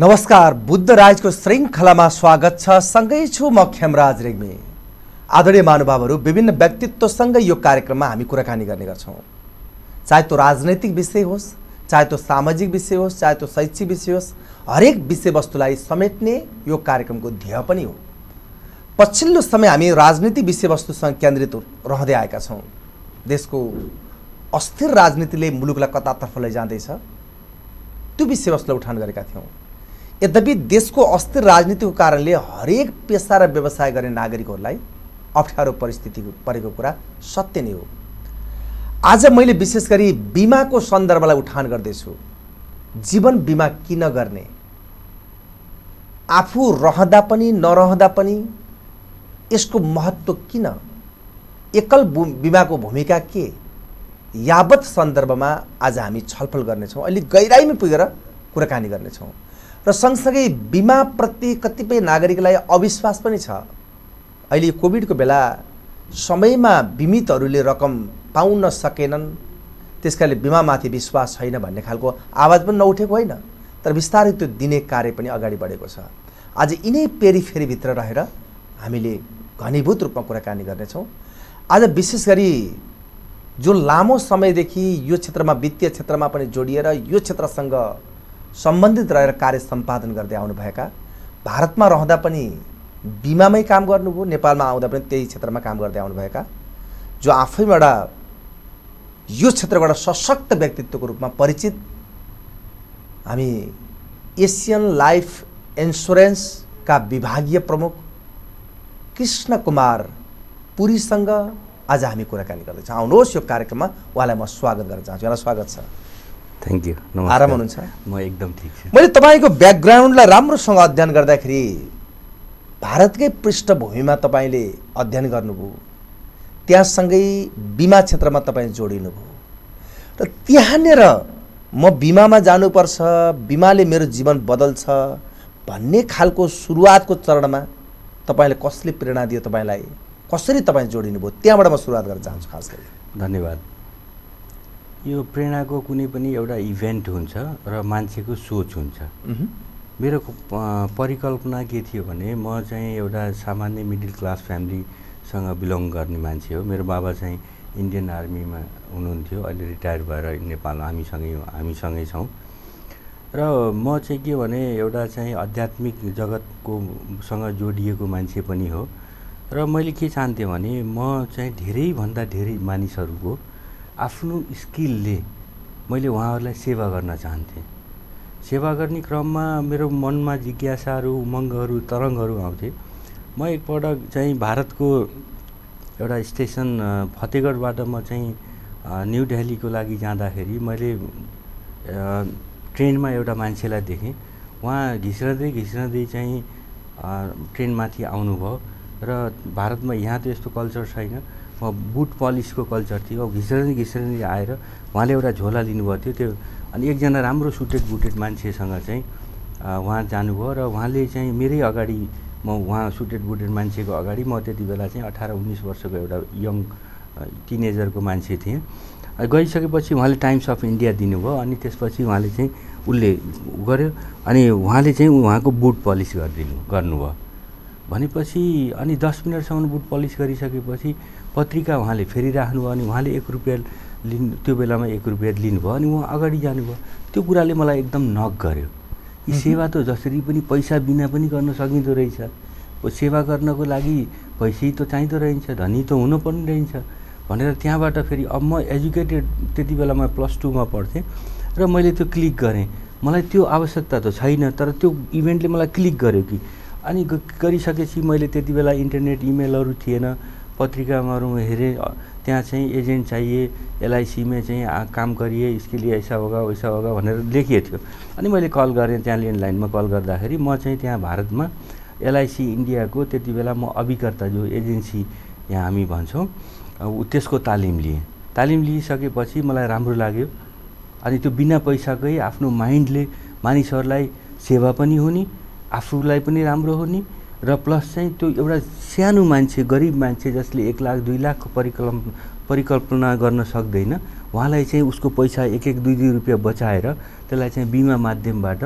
नमस्कार, बुद्ध राजको श्रृङ्खलामा स्वागत छ। सँगै छु म खेमराज रेग्मी। आदरणीय महानुभावहरू, विभिन्न व्यक्तित्वसँग यो कार्यक्रममा हामी कुराकानी गर्ने गर्छौँ। चाहे त्यो राजनैतिक विषय होस्, चाहे त्यो सामाजिक विषय होस्, चाहे त्यो शैक्षिक विषय होस्, हरेक विषयवस्तुलाई समेट्ने यो कार्यक्रमको ध्येय पनि हो। पछिल्लो समय हामी राजनीतिक विषयवस्तुसँग केन्द्रित रहँदै आएका छौँ। देशको अस्थिर राजनीतिले मुलुकलाई कतातर्फ लैजाँदैछ, त्यो विषयवस्तुलाई उठान गरेका थियौँ। यद्यपि देशको अस्थिर राजनीतिको कारणले हरेक पेसा र व्यवसाय गर्ने नागरिकहरूलाई अप्ठ्यारो परिस्थिति परेको कुरा सत्य नै हो। आज मैले विशेष गरी बिमाको सन्दर्भलाई उठान गर्दैछु। जीवन बिमा किन गर्ने, आफू रहँदा पनि नरहँदा पनि यसको महत्त्व किन, एकल बिमाको भूमिका के, यावत सन्दर्भमा आज हामी छलफल गर्नेछौँ। अहिले गहिराइमा पुगेर कुराकानी गर्नेछौँ र सँगसँगै बिमाप्रति कतिपय नागरिकलाई अविश्वास पनि छ। अहिले कोभिडको बेला समयमा बिमितहरूले रकम पाउन सकेनन्, त्यसकारणले बिमामाथि विश्वास छैन भन्ने खालको आवाज पनि नउठेको होइन, तर बिस्तारै त्यो दिने कार्य पनि अगाडि बढेको छ। आज यिनै पेरिफेरीभित्र रहेर हामीले घनीभूत रूपमा कुराकानी गर्नेछौँ। आज विशेष गरी जो लामो समयदेखि यो क्षेत्रमा, वित्तीय क्षेत्रमा पनि जोडिएर यो क्षेत्रसँग सम्बन्धित रहेर कार्य सम्पादन गर्दै आउनुभएका, भारतमा रहँदा पनि बिमामै काम गर्नुभयो, नेपालमा आउँदा पनि त्यही क्षेत्रमा काम गर्दै आउनुभएका, जो आफैमा एउटा यो क्षेत्रबाट सशक्त व्यक्तित्वको रूपमा परिचित, हामी एसियन लाइफ इन्स्योरेन्सका विभागीय प्रमुख कृष्ण कुमार पुरीसँग आज हामी कुराकानी गर्दैछौँ। आउनुहोस्, यो कार्यक्रममा उहाँलाई म स्वागत गर्न चाहन्छु। यहाँलाई स्वागत छ। Thank you. आराम हुनुहुन्छ? म एकदम ठिक छु। मैले तपाईँको ब्याकग्राउन्डलाई राम्रोसँग अध्ययन गर्दाखेरि भारतकै पृष्ठभूमिमा तपाईँले अध्ययन गर्नुभयो, त्यहाँसँगै बिमा क्षेत्रमा तपाईँ जोडिनुभयो र त्यहाँनिर म बिमामा जानुपर्छ, बिमाले मेरो जीवन बदल्छ भन्ने खालको सुरुवातको चरणमा तपाईँले कसले प्रेरणा दियो, तपाईँलाई कसरी तपाईँ जोडिनुभयो, त्यहाँबाट म सुरुवात गर्न चाहन्छु। खास गरी धन्यवाद। यो प्रेरणाको कुनै पनि एउटा इभेन्ट हुन्छ र मान्छेको सोच हुन्छ। मेरो परिकल्पना के थियो भने म चाहिँ एउटा सामान्य मिडल क्लास फ्यामिलीसँग बिलोङ गर्ने मान्छे हो। मेरो बाबा चाहिँ इन्डियन आर्मीमा हुनुहुन्थ्यो, अहिले रिटायर भएर नेपाल हामीसँगै छौँ। र म चाहिँ के भने एउटा चाहिँ आध्यात्मिक जगतकोसँग जोडिएको मान्छे पनि हो। र मैले के चाहन्थेँ भने म चाहिँ धेरैभन्दा धेरै मानिसहरूको आफ्नो स्किलले मैले उहाँहरूलाई सेवा गर्न चाहन्थेँ। सेवा गर्ने क्रममा मेरो मनमा जिज्ञासाहरू, उमङ्गहरू, तरङ्गहरू आउँथे। म एकपटक चाहिँ भारतको एउटा स्टेसन फतेहगढबाट म चाहिँ न्यू दिल्लीको लागि जाँदाखेरि मैले ट्रेनमा एउटा मान्छेलाई देखेँ। उहाँ घिस्रँदै चाहिँ ट्रेनमाथि आउनुभयो र भारतमा यहाँ त यस्तो कल्चर छैन, बुट पलिसको कल्चर थियो। घिस्रँदै आएर उहाँले एउटा झोला लिनुभएको थियो, त्यो अनि एकजना राम्रो सुटेड बुटेड मान्छेसँग चाहिँ उहाँ जानुभयो र उहाँले चाहिँ मेरै अगाडि, म उहाँ सुटेड बुटेड मान्छेको अगाडि, म त्यति बेला चाहिँ 18-19 वर्षको एउटा यङ टिनेजरको मान्छे थिएँ। गइसकेपछि उहाँले टाइम्स अफ इन्डिया दिनुभयो अनि त्यसपछि उहाँले चाहिँ उसले गर्यो अनि उहाँले चाहिँ उहाँको बुट पलिस गर्नुभयो भनेपछि अनि 10 मिनटसम्म बुट पलिस गरिसकेपछि पत्रिका उहाँले फेरि राख्नुभयो अनि उहाँले 1 रुपियाँ त्यो बेलामा 1 रुपियाँ लिनुभयो अनि उहाँ अगाडि जानुभयो। त्यो कुराले मलाई एकदम नक गर्यो। यी सेवा त जसरी पनि पैसा बिना पनि गर्न सकिँदो रहेछ। सेवा गर्नको लागि पैसै त चाहिँदो रहन्छ, धनी त हुनु पनि रहन्छ भनेर त्यहाँबाट फेरि अब म एजुकेटेड, त्यति बेला म +2 मा पढ्थेँ र मैले त्यो क्लिक गरेँ। मलाई त्यो आवश्यकता त छैन, तर त्यो इभेन्टले मलाई क्लिक गर्यो कि। अनि गरिसकेपछि मैले त्यति बेला इन्टरनेट इमेलहरू थिएन, पत्रिकाहरू हेरेँ, त्यहाँ चाहिँ एजेन्ट चाहिए, LIC में चाहिँ काम गरिए, इसके लिए ऐसा होगा वैसा होगा भनेर लेखिएको थियो। अनि मैले कल गरेँ, त्यहाँ ल्यान्डलाइनमा कल गर्दाखेरि म चाहिँ त्यहाँ भारतमा LIC इन्डियाको त्यति बेला म अभिकर्ता, जो एजेन्सी यहाँ हामी भन्छौँ, त्यसको तालिम लिएँ। तालिम लिइसकेपछि मलाई राम्रो लाग्यो। अनि त्यो बिना पैसाकै आफ्नो माइन्डले मानिसहरूलाई सेवा पनि हुने, आफूलाई पनि राम्रो हुने र प्लस चाहिँ त्यो एउटा सानो मान्छे, गरिब मान्छे जसले 1 लाख 2 लाखको परिकल्पना गर्न सक्दैन, उहाँलाई चाहिँ उसको पैसा 1-1 2-2 रुपियाँ बचाएर त्यसलाई चाहिँ बिमा माध्यमबाट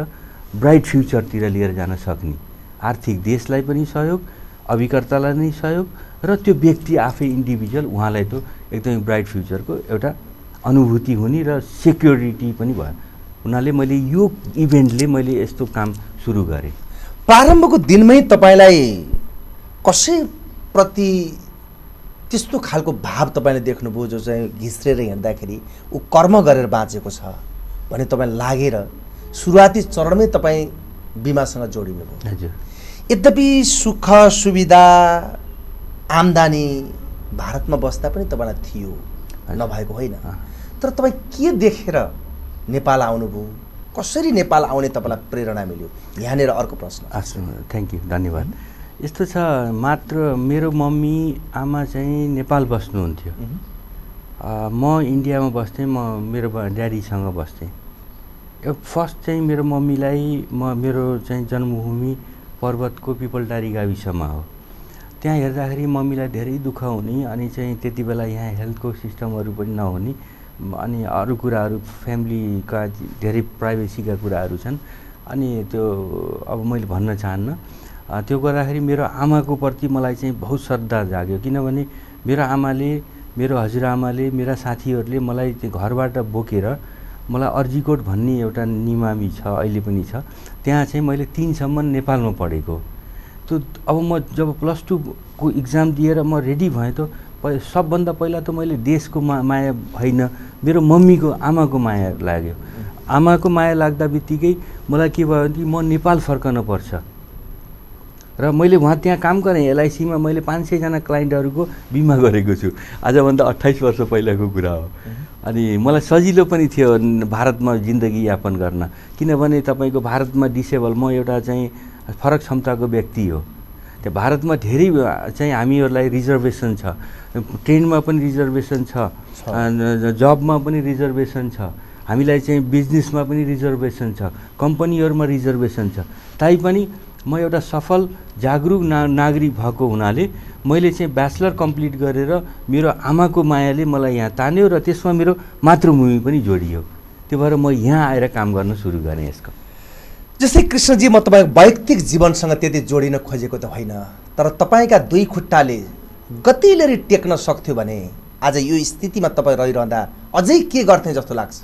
ब्राइट फ्युचरतिर लिएर जान सक्ने, आर्थिक देशलाई पनि सहयोग, अभिकर्तालाई नै सहयोग र त्यो व्यक्ति आफै इन्डिभिजुअल उहाँलाई त एकदमै ब्राइट फ्युचरको एउटा अनुभूति हुने र सेक्युरिटी पनि भयो। हुनाले मैले यो इभेन्टले मैले यस्तो काम सुरु गरेँ। प्रारम्भको दिनमै तपाईँलाई कसैप्रति त्यस्तो खालको भाव तपाईँले देख्नुभयो जो चाहिँ घिस्रेर हिँड्दाखेरि ऊ कर्म गरेर बाँचेको छ भने तपाईँलाई लागेर सुरुवाती चरणमै तपाईँ बिमासँग जोडिनुभयो? हजुर। यद्यपि सुख सुविधा आम्दानी भारतमा बस्दा पनि तपाईँलाई थियो, नभएको होइन, तर तपाईँ के देखेर नेपाल आउनुभयो? कसरी नेपाल आउने तपाईँलाई प्रेरणा मिल्यो? यहाँनिर अर्को प्रश्न। थ्याङ्क यू, धन्यवाद। यस्तो छ, मात्र मेरो मम्मी आमा चाहिँ नेपाल बस्नुहुन्थ्यो, म इन्डियामा बस्थेँ, म मेरो ड्याडीसँग बस्थेँ। फर्स्ट चाहिँ मेरो मम्मीलाई मेरो चाहिँ जन्मभूमि पर्वतको पिपलटारी गाविसमा हो। त्यहाँ हेर्दाखेरि मम्मीलाई धेरै दुःख हुने, अनि चाहिँ त्यति बेला यहाँ हेल्थको सिस्टमहरू पनि नहुने, अनि अरू कुराहरू फ्यामिलीका धेरै प्राइभेसीका कुराहरू छन्। अनि त्यो अब मैले भन्न चाहन्न। त्यो गर्दाखेरि मेरो आमाको प्रति मलाई चाहिँ बहुत श्रद्धा जाग्यो, किनभने मेरो आमाले, मेरो हजुरआमाले, मेरा साथीहरूले मलाई घरबाट बोकेर मलाई अर्जीकोट भन्ने एउटा निमामी छ, अहिले पनि छ, त्यहाँ चाहिँ मैले 3 सम्म नेपालमा पढेको। त्यो अब म जब +2 को इक्जाम दिएर म रेडी भएँ त सबभन्दा पहिला त मैले देशको माया होइन, मेरो मम्मीको आमाको माया लाग्यो। आमाको माया लाग्दा बित्तिकै मलाई के भयो भने म नेपाल फर्कन पर्छ र मैले वहाँ त्यहाँ काम गरेँ। एलआइसीमा मैले 500 जना क्लाइन्टहरूको बिमा गरेको छु, आजभन्दा 28 वर्ष पहिलाको कुरा हो। अनि मलाई सजिलो पनि थियो भारतमा जिन्दगी यापन गर्न, किनभने तपाईँको भारतमा डिसेबल, म एउटा चाहिँ फरक क्षमताको व्यक्ति हो। त्यो भारतमा धेरै चाहिँ हामीहरूलाई रिजर्भेसन छ, ट्रेनमा पनि रिजर्भेसन छ, जबमा पनि रिजर्भेसन छ, हामीलाई चाहिँ बिजनेसमा पनि रिजर्भेसन छ, कम्पनीहरूमा रिजर्भेसन छ। तैपनि म एउटा सफल जागरुक नागरिक भएको हुनाले मैले चाहिँ ब्याचलर कम्प्लिट गरेर मेरो आमाको मायाले मलाई यहाँ तान्यो र त्यसमा मेरो मातृभूमि पनि जोडियो। त्यो भएर म यहाँ आएर काम गर्न सुरु गरेँ यसको। जस्तै कृष्णजी, म तपाईँको वैयक्तिक जीवनसँग त्यति जोडिन खोजेको त होइन, तर तपाईँका 2 खुट्टाले गतिले टेक्न सक्थ्यो भने आज यो स्थितिमा तपाईँ रहिरहँदा अझै के गर्थे जस्तो लाग्छ?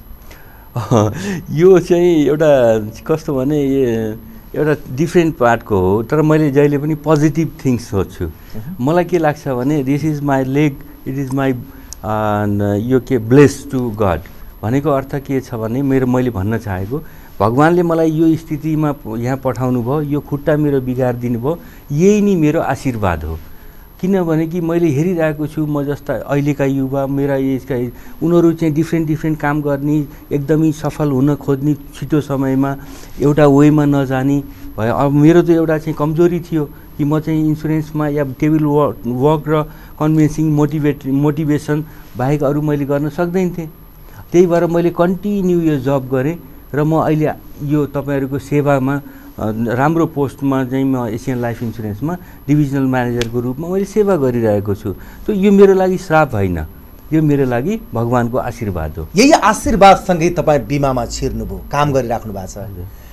यो चाहिँ एउटा कस्तो भने एउटा डिफ्रेन्ट पार्टको हो, तर मैले जहिले पनि पोजिटिभ थिङ्स सोच्छु। मलाई के लाग्छ भने this is my leg, it is my यो के ब्लेस टु गड भनेको अर्थ के छ भने मैले भन्न चाहेको भगवानले मलाई यो स्थितिमा यहाँ पठाउनु भयो, यो खुट्टा मेरो बिगारिदिनु भयो, यही नै मेरो आशीर्वाद हो। किनभने कि मैले हेरिरहेको छु म जस्ता अहिलेका युवा मेरा एजका उनीहरू चाहिँ डिफ्रेन्ट काम गर्ने, एकदमै सफल हुन खोज्ने, छिटो समयमा एउटा वेमा नजाने भयो। अब मेरो त एउटा चाहिँ कमजोरी थियो कि म चाहिँ इन्सुरेन्समा या टेबल वर्क र कन्भिन्सिङ मोटिभेसन बाहेक अरू मैले गर्न सक्दैन थिएँ। त्यही भएर मैले कन्टिन्यू यो जब गरेँ र म अहिले यो तपाईँहरूको सेवामा राम्रो पोस्टमा चाहिँ म एसियन लाइफ इन्सुरेन्समा डिभिजनल म्यानेजरको रूपमा मैले सेवा गरिरहेको छु। त यो मेरो लागि श्राप होइन, यो मेरो लागि भगवानको आशीर्वाद हो। यही आशीर्वादसँगै तपाईँ बिमामा छिर्नुभयो, काम गरिराख्नु भएको छ।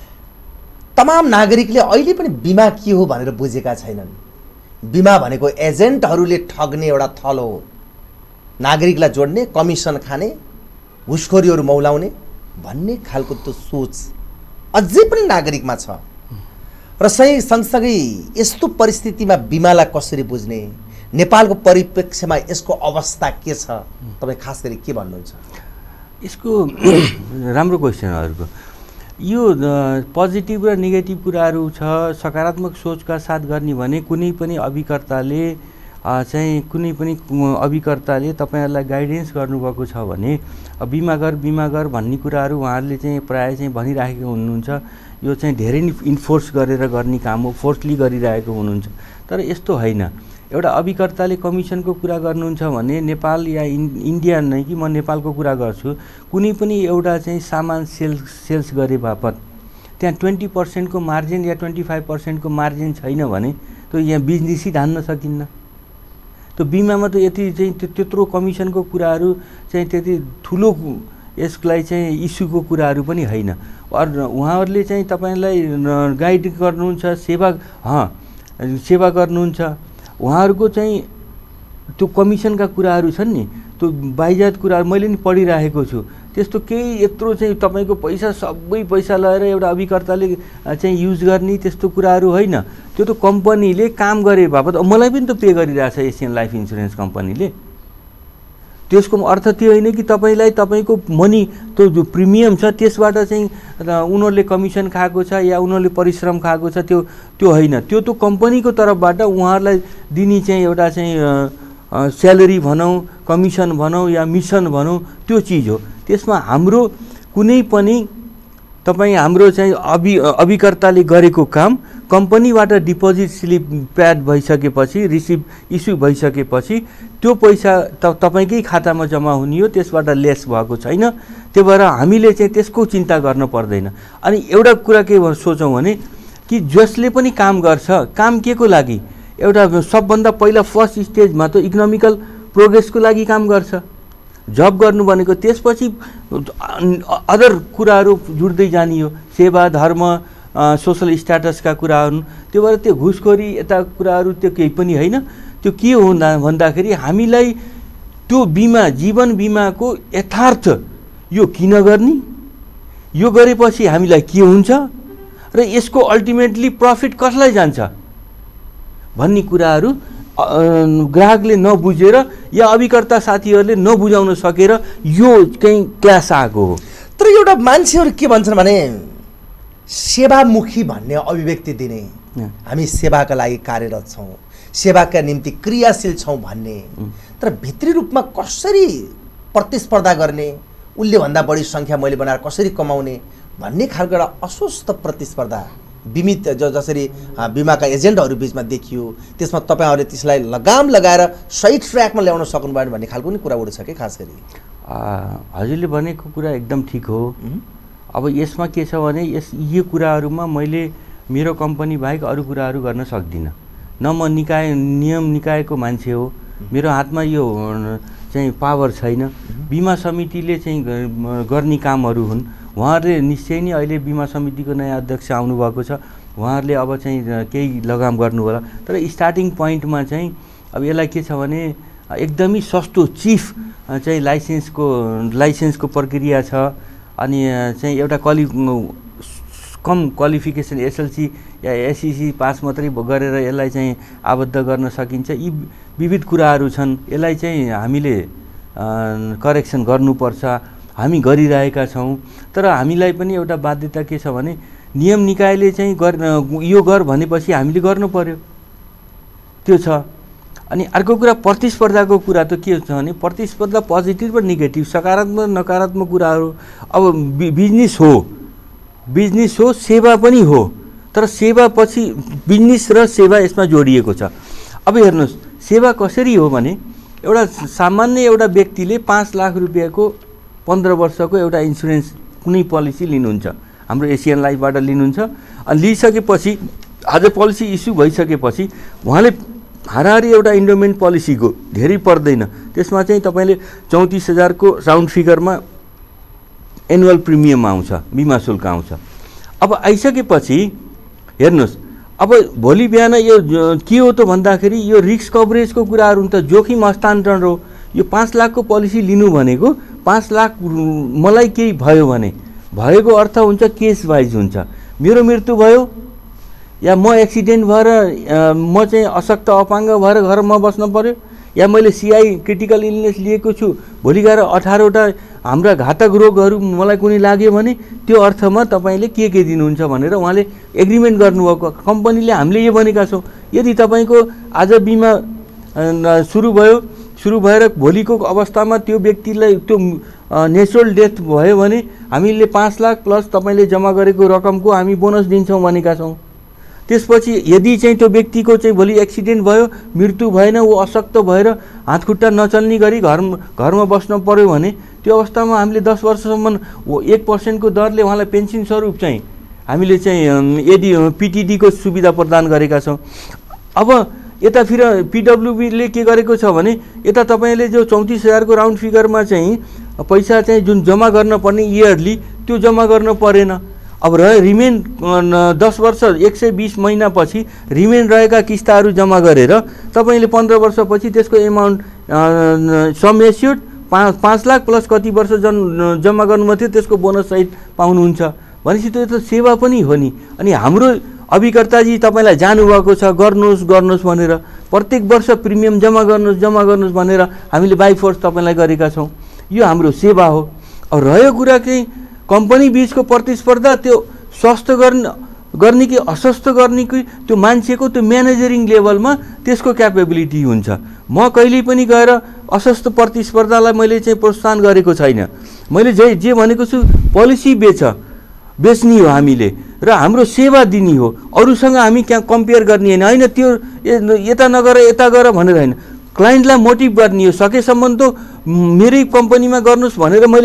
तमाम नागरिकले अहिले पनि बिमा के हो भनेर बुझेका छैनन्। बिमा भनेको एजेन्टहरूले ठग्ने एउटा थल हो, नागरिकलाई जोड्ने, कमिसन खाने, घुसखोरीहरू मौलाउने भन्ने खालको त्यो सोच अझै पनि नागरिकमा छ। र सँगसँगै यस्तो परिस्थितिमा बिमालाई कसरी बुझ्ने, नेपालको परिप्रेक्ष्यमा यसको अवस्था के छ, तपाईँ खास गरी के भन्नुहुन्छ? यसको राम्रो क्वेसनहरूको यो पोजिटिभ र नेगेटिभ कुराहरू छ। सकारात्मक सोचका साथ गर्ने भने कुनै पनि अभिकर्ताले तपाईँहरूलाई गाइडेन्स गर्नुभएको छ भने बिमा गर भन्ने कुराहरू उहाँहरूले चाहिँ प्रायः चाहिँ भनिराखेको हुनुहुन्छ। यो चाहिँ धेरै नै इन्फोर्स गरेर गर्ने काम हो, फोर्सली गरिरहेको हुनुहुन्छ। तर यस्तो होइन। एउटा अभिकर्ताले कमिसनको कुरा गर्नुहुन्छ भने नेपाल या इन्डिया नै कि म नेपालको कुरा गर्छु, कुनै पनि एउटा चाहिँ सामान सेल्स गरे बापत त्यहाँ 20% को मार्जिन या 25% को मार्जिन छैन भने त यहाँ बिजनेसै धान्न सकिन्न। त बिमामा त यति चाहिँ त्यत्रो कमिसनको कुराहरू चाहिँ त्यति ठुलो यसलाई चाहिँ इस्युको कुराहरू पनि होइन। उहाँहरूले चाहिँ तपाईँलाई गाइड गर्नुहुन्छ, सेवा गर्नुहुन्छ। उहाँहरूको चाहिँ त्यो कमिसनका कुराहरू छन् नि, त्यो बाइजात कुराहरू मैले नि पढिरहेको छु। त्यस्तो केही यत्रो चाहिँ तपाईँको पैसा सबै पैसा लगाएर एउटा अभिकर्ताले चाहिँ युज गर्ने त्यस्तो कुराहरू होइन। त्यो त कम्पनीले काम गरे बापत मलाई पनि त पे गरिरहेछ एसियन लाइफ इन्सुरेन्स कम्पनीले। त्यसको अर्थ त्यो होइन कि तपाईँलाई तपाईँको मनी त्यो जो प्रिमियम छ त्यसबाट चाहिँ उनीहरूले कमिसन खाएको छ या उनीहरूले परिश्रम खाएको छ, त्यो होइन। त्यो त कम्पनीको तर्फबाट उहाँहरूलाई दिने चाहिँ एउटा चाहिँ स्यालेरी भनौँ, कमिसन भनौँ या मिसन भनौँ, त्यो चिज हो। त्यसमा हाम्रो कुनै पनि हाम्रो चाहिँ अभिकर्ताले गरेको काम कम्पनीबाट डिपोजिट स्लिप प्याड भइसकेपछि, रिसिभ इस्यु भइसकेपछि त्यो पैसा तपाईँकै खातामा जम्मा हुने हो, त्यसबाट लेस भएको छैन। त्यो भएर हामीले चाहिँ त्यसको चिन्ता गर्न पर्दैन। अनि एउटा कुरा के सोचौँ भने कि जसले पनि काम गर्छ, काम के को लागि? एउटा सबभन्दा पहिला फर्स्ट स्टेजमा त इकोनोमिकल प्रोग्रेसको लागि काम गर्छ। जब गर्नु भनेको त्यसपछि अदर कुराहरू जुड्दै जाने हो, सेवा, धर्म, सोसल स्ट्याटसका कुराहरू। त्यो भएर त्यो घुसखोरी यता कुराहरू त्यो केही पनि होइन। त्यो के हो भन्दाखेरि हामीलाई त्यो बिमा, जीवन बिमाको यथार्थ यो किन गर्ने, यो गरेपछि हामीलाई के हुन्छ र यसको अल्टिमेटली प्रफिट कसलाई जान्छ भन्ने कुराहरू ग्राहकले नबुझेर या अभिकर्ता साथीहरूले नबुझाउन सकेर यो चाहिँ क्लास आएको हो। तर एउटा मान्छेहरू के भन्छन् भने सेवामुखी भन्ने अभिव्यक्ति दिने, हामी सेवाका लागि कार्यरत छौँ, सेवाका निम्ति क्रियाशील छौँ भन्ने, तर भित्री रूपमा कसरी प्रतिस्पर्धा गर्ने, उसले भन्दा बढी सङ्ख्या मैले बनाएर कसरी कमाउने भन्ने खालको एउटा अस्वस्थ प्रतिस्पर्धा बिमित जसरी बिमाका एजेन्टहरू बिचमा देखियो, त्यसमा तपाईँहरूले त्यसलाई लगाम लगाएर सही ट्र्याकमा ल्याउन सक्नुभयो भन्ने खालको पनि कुरा उठ्छ कि खास गरी? हजुरले भनेको कुरा एकदम ठिक हो। अब यसमा के छ भने यो कुराहरूमा मैले मेरो कम्पनी बाहेक अरू कुराहरू गर्न सक्दिनँ। न म नियम निकायको मान्छे हो, मेरो हातमा यो चाहिँ पावर छैन। बिमा समितिले चाहिँ गर्ने कामहरू हुन्। उहाँहरूले निश्चय नै अहिले बिमा समितिको नयाँ अध्यक्ष आउनुभएको छ, उहाँहरूले अब चाहिँ केही लगाम गर्नु होला। तर स्टार्टिङ पोइन्टमा चाहिँ अब यसलाई के छ भने एकदमै सस्तो चिफ चाहिँ लाइसेन्सको प्रक्रिया छ। अनि चाहिँ एउटा कम क्वालिफिकेसन एसएलसी या एसइसी पास मात्रै गरेर यसलाई चाहिँ आबद्ध गर्न सकिन्छ। यी विविध कुराहरू छन्, यसलाई चाहिँ हामीले करेक्सन गर्नुपर्छ। हामी गरिरहेका छौँ, तर हामीलाई पनि एउटा बाध्यता के छ भने नियम निकायले चाहिँ यो गर भनेपछि हामीले गर्नु पर्यो, त्यो छ। अनि अर्को कुरा प्रतिस्पर्धाको कुरा त के छ भने प्रतिस्पर्धा पोजिटिभ र नेगेटिभ, सकारात्मक नकारात्मक कुराहरू। अब बिजनेस हो, सेवा पनि हो, तर सेवा पछि बिजनेस र सेवा यसमा जोडिएको छ। अब हेर्नुहोस् सेवा कसरी हो भने एउटा सामान्य एउटा व्यक्तिले 5 लाख रुपियाँको 15 वर्षको एउटा इन्सुरेन्स कुनै पोलिसी लिनुहुन्छ, हाम्रो एसियन लाइफबाट लिनुहुन्छ। अनि लिइसकेपछि आज पोलिसी इस्यु भइसकेपछि उहाँले हाराहारी एउटा इन्डोमेन्ट पोलिसीको धेरै पर्दैन, त्यसमा चाहिँ तपाईँले 34,000 को राउन्ड फिगरमा एनुअल प्रिमियम आउँछ, बिमा शुल्क आउँछ। अब आइसकेपछि हेर्नुहोस्, अब भोलि बिहान यो के हो त भन्दाखेरि यो रिस्क कभरेजको कुराहरू त जोखिम हस्तान्तरण हो। यो 5 लाखको पोलिसी लिनु भनेको 5 लाख मलाई केही भयो भने भएको अर्थ हुन्छ केस वाइज हुन्छ। मेरो मृत्यु भयो या म एक्सिडेन्ट भएर म चाहिँ अशक्त अपाङ्ग भएर घरमा बस्न पर्यो, या मैले सिआई क्रिटिकल इलनेस लिएको छु, भोलि गएर 18वटा हाम्रा घातक रोगहरू मलाई कुनै लाग्यो भने त्यो अर्थमा तपाईँले के दिनुहुन्छ भनेर उहाँले एग्रिमेन्ट गर्नुभएको। कम्पनीले हामीले यो भनेका छौँ, यदि तपाईँको आज बिमा सुरु भएर भोलिको अवस्थामा त्यो व्यक्तिलाई त्यो नेचुरल डेथ भयो भने हामीले 5 लाख प्लस तपाईँले जम्मा गरेको रकमको हामी बोनस दिन्छौँ भनेका छौँ। त्यसपछि यदि चाहिँ त्यो व्यक्तिको चाहिँ भोलि एक्सिडेन्ट भयो, मृत्यु भएन, ऊ अशक्त भएर हातखुट्टा नचल्ने गरी घरमा बस्न पर्यो भने त्यो अवस्थामा हामीले 10 वर्षसम्म 1% को दरले उहाँलाई पेन्सन स्वरूप चाहिँ हामीले चाहिँ यदि पिटिडीको सुविधा प्रदान गरेका छौँ। अब यता फेरि पिडब्ल्युबीले के गरेको छ भने यता तपाईँले जो 34,000 को राउन्ड फिगरमा चाहिँ पैसा चाहिँ जुन जम्मा गर्न पर्ने इयरली त्यो जम्मा गर्न परेन। अब रिमेन 10 वर्ष 120 महिनापछि रिमेन रहेका किस्ताहरू जम्मा गरेर तपाईँले 15 वर्षपछि त्यसको amount sum assured 5 lakh plus कति वर्ष जम्मा गर्नुभएको थियो त्यसको बोनस सहित पाउनुहुन्छ भनेपछि त्यो त सेवा पनि हो नि। अनि हाम्रो अभिकर्ताजी तपाईँलाई जानुभएको छ गर्नुहोस् भनेर प्रत्येक वर्ष प्रिमियम जम्मा गर्नुहोस् भनेर हामीले बाई फोर्स तपाईँलाई गरेका छौँ। यो हाम्रो सेवा हो। अब रह्यो कुरा चाहिँ कम्पनी बीचको प्रतिस्पर्धा त्यो स्वस्थ गर्ने कि अस्वस्थ गर्ने कि त्यो मान्छेको त्यो म्यानेजरिङ लेभलमा त्यसको क्यापेबिलिटी हुन्छ। म कहिल्यै पनि गएर अस्वस्थ प्रतिस्पर्धालाई मैले चाहिँ प्रोत्साहन गरेको छैन। मैले जे भनेको छु पोलिसी बेच्ने हो हामीले र हाम्रो सेवा दिने हो। अरूसँग हामी क्या कम्पेयर गर्ने होइन त्यो यता नगर यता गर भनेर होइन, क्लाइन्टलाई मोटिभ गर्ने हो। सकेसम्म त मेरै कम्पनीमा गर्नुहोस् भनेर मैले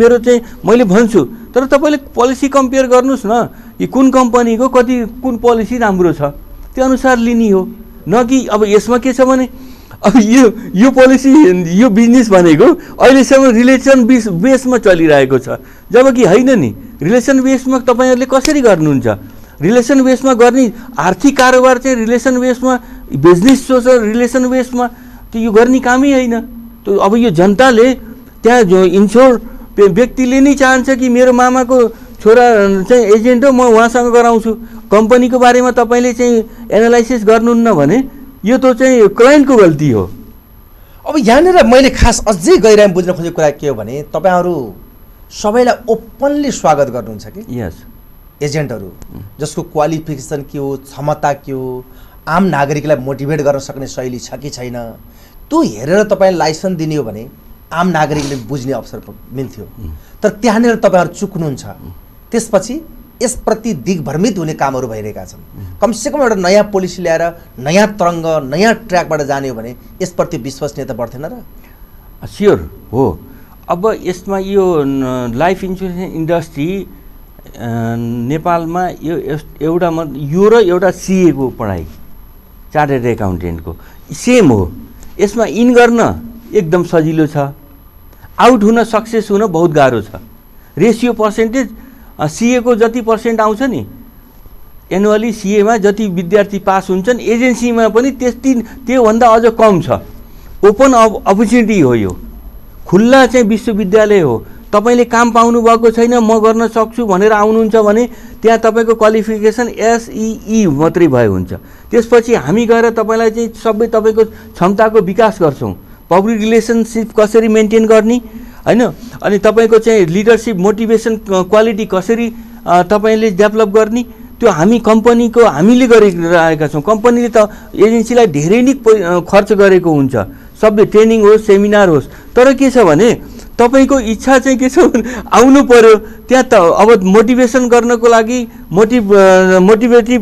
मैले भन्छु, तर तपाईँले पोलिसी कम्पेयर गर्नुहोस् न कि कुन कम्पनीको कुन पोलिसी राम्रो छ त्यो अनुसार लिने हो। न कि अब यसमा के छ भने अब यो पोलिसी यो बिजनेस भनेको अहिलेसम्म रिलेसन बेसमा चलिरहेको छ, जबकि होइन नि। रिलेसन बेसमा तपाईँहरूले कसरी गर्नुहुन्छ? रिलेसन बेसमा गर्ने आर्थिक कारोबार चाहिँ रिलेसन बेसमा, बिजनेस सोच रिलेसन बेसमा त्यो यो गर्ने कामै होइन। त्यो अब यो जनताले त्यहाँ जो इन्स्योर व्यक्तिले नै चाहन्छ कि मेरो मामाको छोरा चाहिँ एजेन्ट हो, म उहाँसँग गराउँछु। कम्पनीको बारेमा तपाईँले चाहिँ एनालाइसिस गर्नुहुन्न भने यो त चाहिँ क्लाइन्टको गल्ती हो। अब यहाँनिर मैले खास अझै गहिराइमा बुझ्न खोजेको कुरा के हो भने तपाईँहरू सबैलाई ओपनली स्वागत गर्नुहुन्छ कि? यस। एजेन्टहरू जसको क्वालिफिकेसन के हो, क्षमता के हो, आम नागरिकलाई मोटिभेट गर्न सक्ने शैली छ कि छैन, त्यो हेरेर तपाईँले लाइसेन्स दिने हो भने आम नागरिकले बुझ्ने अवसर मिल्थ्यो। तर त्यहाँनिर तपाईँहरू चुक्नुहुन्छ। त्यसपछि यसप्रति दिग्भ्रमित हुने कामहरू भइरहेका छन्। कमसेकम एउटा नयाँ पोलिसी ल्याएर नयाँ तरङ्ग नयाँ ट्र्याकबाट जाने हो भने यसप्रति विश्वसनीयता बढ्थेन र? स्योर हो। अब यसमा यो लाइफ इन्सुरेन्स इन्डस्ट्री नेपालमा यो र एउटा सिएको पढाइ, चार्टर्ड एकाउन्टेन्टको सेम हो। यसमा इन गर्न एकदम सजिलो छ, आउट हुन सक्सेस हुन बहुत गाह्रो छ। रेसियो पर्सेन्टेज सिएको जति पर्सेन्ट आउँछ नि एनुअली सिएमा जति विद्यार्थी पास हुन्छन् एजेन्सीमा पनि त्योभन्दा अझ कम छ। ओपन अपर्च्युनिटी हो यो, खुल्ला चाहिँ विश्वविद्यालय हो। तपाईँले काम पाउनु भएको छैन, म गर्न सक्छु भनेर आउनुहुन्छ भने त्यहाँ तपाईँको क्वालिफिकेसन एसई मात्रै भए हुन्छ। त्यसपछि हामी गएर तपाईँलाई चाहिँ सबै तपाईँको क्षमताको विकास गर्छौँ। पब्लिक रिलेसनसिप कसरी मेन्टेन गर्ने होइन, अनि तपाईँको चाहिँ लिडरसिप मोटिभेसन क्वालिटी कसरी तपाईँले डेभलप गर्ने, त्यो हामीले गरिरहेका छौँ। कम्पनीले त एजेन्सीलाई धेरै नै खर्च गरेको हुन्छ, सबै ट्रेनिङ होस् सेमिनार होस्। तर के छ भने तपाईँको इच्छा चाहिँ के छ भने आउनु पर्यो त्यहाँ त। अब मोटिभेसन गर्नको लागि मोटिभेटिभ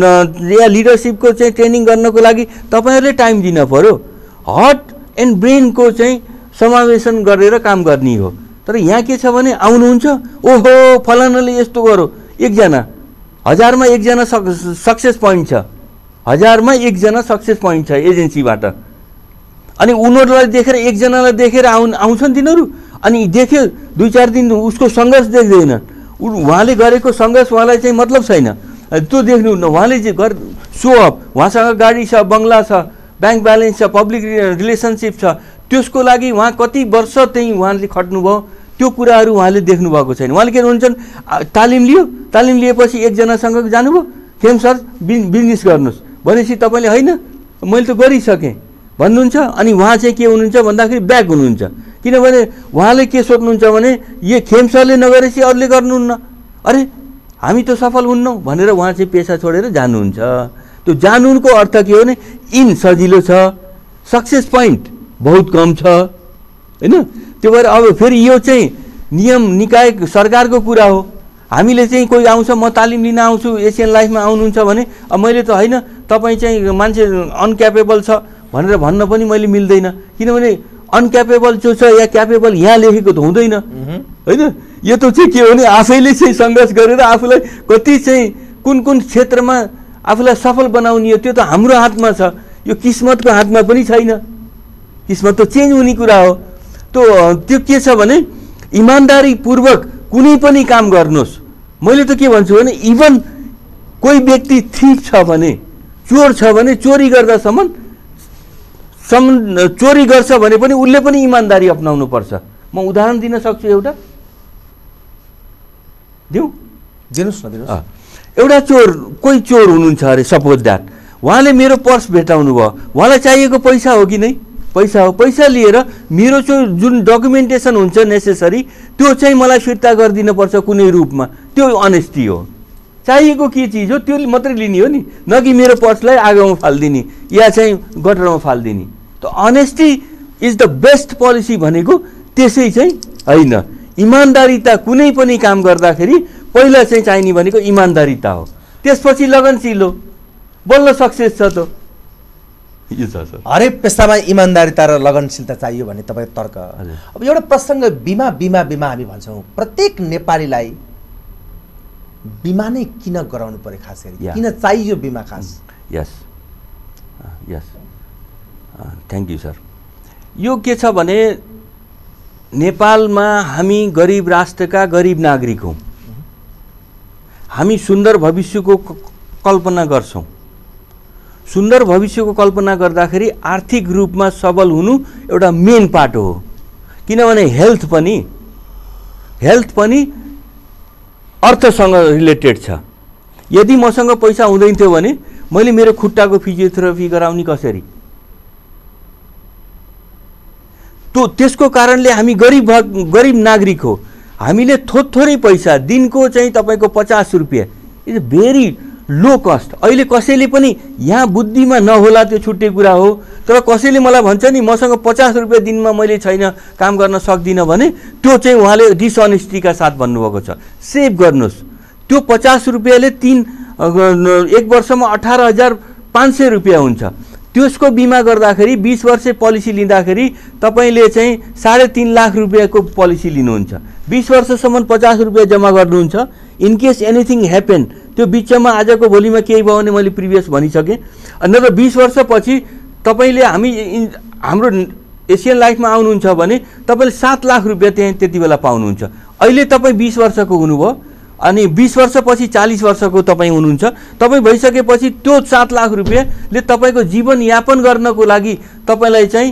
या लिडरसिपको चाहिँ ट्रेनिङ गर्नको लागि तपाईँहरूले टाइम दिन पर्यो। हार्ट एन्ड ब्रेनको चाहिँ समावेशन गरेर काम गर्ने हो। तर यहाँ के छ भने आउनुहुन्छ, ओहो फलानाले यस्तो गरो, एकजना 1000 मा एकजना सक्सेस पोइन्ट छ, 1000 मा एकजना सक्सेस पोइन्ट छ एजेन्सीबाट। अनि उनीहरूलाई देखेर एकजनालाई देखेर आउँछन् तिनीहरू, अनि देख्यो 2-4 दिन उसको सङ्घर्ष देख्दैनन्। उहाँले गरेको सङ्घर्ष उहाँलाई चाहिँ मतलब छैन, त्यो देख्नुहुन्न। उहाँले चाहिँ सो अफ, उहाँसँग गाडी छ, बङ्गला छ, ब्याङ्क ब्यालेन्स छ, पब्लिक रिलेसनसिप छ, त्यसको लागि उहाँ कति वर्ष चाहिँ उहाँले खट्नुभयो त्यो कुराहरू उहाँले देख्नु भएको छैन। उहाँले के भन्छन्, तालिम लिएपछि एकजनासँग जानुभयो, खेम सर बिजनेस गर्नुहोस् भनेपछि तपाईँले होइन मैले त गरिसकेँ भन्नुहुन्छ। अनि उहाँ चाहिँ के हुनुहुन्छ भन्दाखेरि ब्याक हुनुहुन्छ। किनभने उहाँले के सोध्नुहुन्छ भने यो खेम सरले नगरेपछि अरूले गर्नुहुन्न, अरे हामी त सफल हुन्नौँ भनेर उहाँ चाहिँ पेसा छोडेर जानुहुन्छ। त्यो जानुको अर्थ के हो भने इन सजिलो छ, सक्सेस पोइन्ट बहुत कम छ होइन। त्यो भएर अब फेरि यो चाहिँ नियम निकाय सरकारको कुरा हो। हामीले चाहिँ कोही आउँछ, म तालिम लिन आउँछु एसियन लाइफमा आउनुहुन्छ भने अब मैले त होइन तपाईँ चाहिँ मान्छे अनक्यापेबल छ भनेर भन्न पनि मैले मिल्दैन। किनभने अनक्यापेबल जो छ या क्यापेबल यहाँ लेखेको त हुँदैन होइन। यो त चाहिँ के हो भने आफैले चाहिँ सङ्घर्ष गरेर आफूलाई कति चाहिँ कुन क्षेत्रमा आफूलाई सफल बनाउने हो त्यो त हाम्रो हातमा छ, यो किस्मतको हातमा पनि छैन। किस्मत त चेन्ज हुने कुरा हो। त्यो के छ भने इमान्दारीपूर्वक कुनै पनि काम गर्नुहोस्। मैले त के भन्छु भने इभन कोही व्यक्ति थिफ छ भने, चोर छ भने, चोरी गर्दासम्म चोरी गर्छ भने पनि उसले पनि इमान्दारी अपनाउनु पर्छ। म उदाहरण दिन सक्छु एउटा, दिनुहोस् न। एउटा कोही चोर हुनुहुन्छ अरे, सपोज द्याट उहाँले मेरो पर्स भेटाउनु भयो, उहाँलाई चाहिएको पैसा हो कि नै? पैसा हो। पैसा लिएर मेरो जुन डकुमेन्टेसन हुन्छ नेसेसरी त्यो चाहिँ मलाई फिर्ता गरिदिनु पर्छ कुनै रूपमा, त्यो अनेस्टी हो। चाहिएको के चिज हो त्यो मात्रै लिने हो नि, न कि मेरो पर्सलाई आगोमा फालिदिने या चाहिँ गटरमा फालिदिने। त honesty is the best policy भनेको त्यसै चाहिँ होइन। इमान्दारिता कुनै पनि काम गर्दाखेरि पहिला चाहिँ चाहिने भनेको इमान्दारिता हो, त्यसपछि लगनशील हो, बल्ल सक्सेस छ। त हरेक पेसामा इमान्दारिता र लगनशीलता चाहियो भन्ने तपाईको तर्क। अब एउटा प्रसङ्ग बिमा बिमा बिमा हामी भन्छौँ, प्रत्येक नेपालीलाई बिमा नै किन गराउनु पर्यो? खास गरी किन चाहियो बिमा खास? Yes yes, thank you sir. यो के छ भने नेपालमा हामी गरिब राष्ट्रका गरिब नागरिक हौँ। हामी सुन्दर भविष्यको कल्पना गर्छौँ। सुन्दर भविष्यको कल्पना गर्दाखेरि आर्थिक रूपमा सबल हुनु एउटा मेन पाटो हो, किनभने हेल्थ पनि अर्थसँग रिलेटेड छ। यदि मसँग पैसा हुँदैन थियो भने मैले मेरो खुट्टाको फिजियोथेरापी गराउने कसरी? त्यसको कारणले हामी गरिब नागरिक हो। हामीले थोरै पैसा, दिनको चाहिँ तपाईँको 50 रुपियाँ इज भेरी लो कस्ट। अहिले कसैले पनि यहाँ बुद्धिमा नहोला त्यो छुट्टै कुरा हो, तर कसैले मलाई भन्छ नि मसँग 50 रुपियाँ दिनमा मैले छैन, काम गर्न सक्दिनँ भने त्यो चाहिँ उहाँले डिसअनेस्टीका साथ भन्नुभएको छ। सेभ गर्नुहोस्, त्यो 50 रुपियाँले एक वर्षमा 18,500 रुपियाँ हुन्छ। त्यसको बिमा गर्दाखेरि 20 वर्ष पोलिसी लिँदाखेरि तपाईँले चाहिँ 3.5 लाख रुपियाँको पोलिसी लिनुहुन्छ। 20 वर्षसम्म 50 रुपियाँ जम्मा गर्नुहुन्छ। इनकेस एनिथिङ ह्यापन, त्यो बिचमा आजको भोलिमा केही भयो भने मैले प्रिभियस भनिसकेँ। नत्र 20 वर्षपछि तपाईँले हाम्रो एसियन लाइफमा आउनुहुन्छ भने तपाईँले 7 लाख रुपियाँ त्यति बेला पाउनुहुन्छ। अहिले तपाईँ 20 वर्षको हुनुभयो अनि 20 वर्षपछि 40 वर्षको तपाईँ हुनुहुन्छ। तपाईँ भइसकेपछि त्यो 7 लाख रुपियाँले तपाईँको जीवनयापन गर्नको लागि तपाईँलाई चाहिँ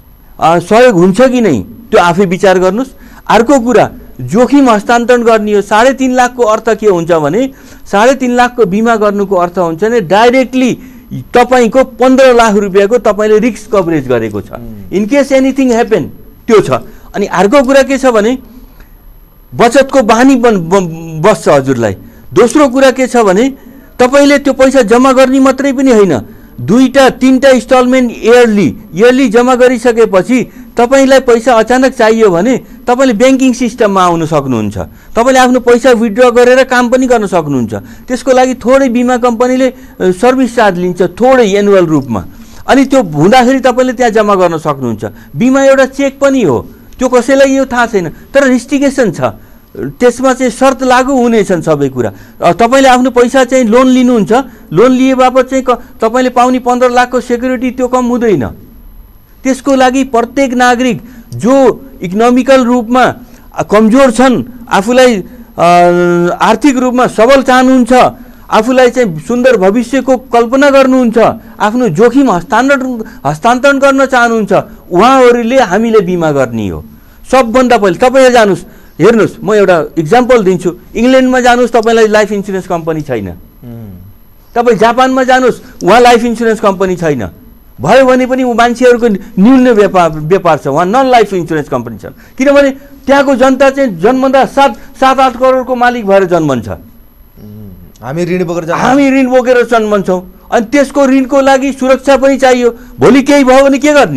सहयोग हुन्छ कि नै त्यो आफै विचार गर्नुहोस्। अर्को कुरा, जोखिम हस्तान्तरण गर्ने हो। 3.5 लाखको अर्थ के हुन्छ भने 3.5 लाखको बिमा गर्नुको अर्थ हुन्छ भने डाइरेक्टली तपाईँको 15 लाख रुपियाँको तपाईँले रिस्क कभरेज गरेको छ। इनकेस एनिथिङ ह्यापन त्यो छ। अनि अर्को कुरा के छ भने बचतको बानी बस्छ हजुरलाई। दोस्रो कुरा के छ भने तपाईँले त्यो पैसा जम्मा गर्ने मात्रै पनि होइन, 2-3टा इन्स्टलमेन्ट इयरली जम्मा गरिसकेपछि तपाईँलाई पैसा अचानक चाहियो भने तपाईँले ब्याङ्किङ सिस्टममा आउन सक्नुहुन्छ। तपाईँले आफ्नो पैसा विथड्र गरेर काम पनि गर्न सक्नुहुन्छ। त्यसको लागि थोरै बिमा कम्पनीले सर्भिस चार्ज लिन्छ, थोरै एनुअल रूपमा, अनि त्यो हुँदाखेरि तपाईँले त्यहाँ जम्मा गर्न सक्नुहुन्छ। बिमा एउटा चेक पनि हो, त्यो कसैलाई यो थाहा छैन, तर रिस्ट्रिक्सन छ। त्यसमा चाहिँ शर्त लागू हुनेछन् सबै कुरा। तपाईँले आफ्नो पैसा चाहिँ लोन लिनुहुन्छ, लोन लिए बापत चाहिँ तपाईँले पाउने 15 लाखको सेक्युरिटी त्यो कम हुँदैन। त्यसको लागि प्रत्येक नागरिक जो इकोनोमिकल रूपमा कमजोर छन्, आफूलाई आर्थिक रूपमा सबल चाहनुहुन्छ, आफूलाई चाहिँ सुन्दर भविष्यको कल्पना गर्नुहुन्छ, आफ्नो जोखिम हस्तान्तरण गर्न चाहनुहुन्छ, उहाँहरूले हामीले बिमा गर्ने हो। सबभन्दा पहिले तपाईँ जानुहोस्, हेर्नुहोस्, म एउटा इक्जाम्पल दिन्छु। इङ्ल्यान्डमा जानुहोस्, तपाईँलाई लाइफ इन्सुरेन्स कम्पनी छैन। तपाईँ जापानमा जानुहोस्, उहाँ लाइफ इन्सुरेन्स कम्पनी छैन। भयो भने पनि मान्छेहरूको न्यून व्यापार छ, उहाँ नन लाइफ इन्सुरेन्स कम्पनी छन्। किनभने त्यहाँको जनता चाहिँ जन्मदा 7-8 करोडको मालिक भएर जन्मन्छ। हामी ऋण बोकेर जन्मन्छौँ, अनि त्यसको ऋणको लागि सुरक्षा पनि चाहियो। भोलि केही भयो भने के गर्ने?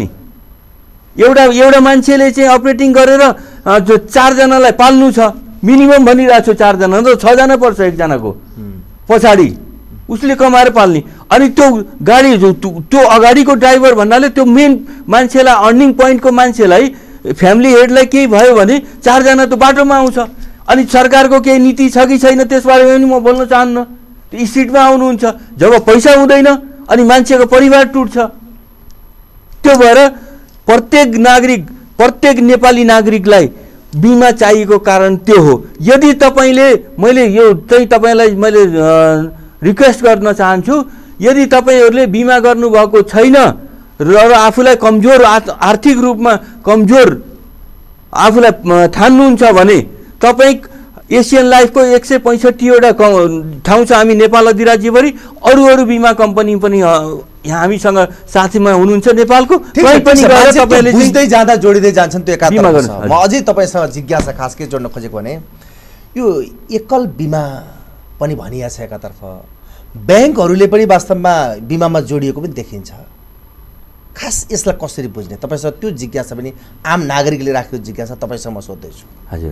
एउटा मान्छेले चाहिँ अपरेटिङ गरेर जो 4 जनालाई पाल्नु छ, मिनिमम भनिरहेको छु 4 जना, त 6 जना पर्छ एकजनाको पछाडि उसले कमाएर पाल्ने। अनि त्यो गाडी त्यो अगाडिको ड्राइभर भन्नाले त्यो मेन मान्छेलाई, अर्निङ पोइन्टको मान्छेलाई, फ्यामिली हेडलाई केही भयो भने 4 जना त बाटोमा आउँछ। अनि सरकारको केही नीति छ कि छैन त्यसबारेमा पनि म बोल्न चाहन्न। त्यो स्ट्रिटमा आउनुहुन्छ जब पैसा हुँदैन अनि मान्छेको परिवार टुट्छ। त्यो भएर प्रत्येक नेपाली नागरिकलाई बिमा चाहिएको कारण त्यो हो। यदि तपाईँले मैले यो चाहिँ तपाईँलाई मैले रिक्वेस्ट गर्न चाहन्छु, यदि तपाईँहरूले बिमा गर्नुभएको छैन र आफूलाई कमजोर आर्थिक रूपमा कमजोर आफूलाई ठान्नुहुन्छ भने तपाईँ एसियन लाइफको 165वटा ठाउँ छ हामी नेपाल अधिराज्यभरि, अरू बिमा कम्पनी पनि यहाँ हामीसँग साथीमा हुनुहुन्छ नेपालको, तपाईँले बुझ्दै जाँदा जोडिँदै जान्छन् त्यो एकातिर। म अझै तपाईँसँग जिज्ञासा खास के जोड्न खोजेको भने यो एकल बिमा पनि भनिया छ एकातर्फ, ब्याङ्कहरूले पनि वास्तवमा बिमामा जोडिएको पनि देखिन्छ। खास यसलाई कसरी बुझ्ने, तपाईँसँग त्यो जिज्ञासा पनि आम नागरिकले राखेको जिज्ञासा तपाईँसँग म सोध्दैछु। हजुर,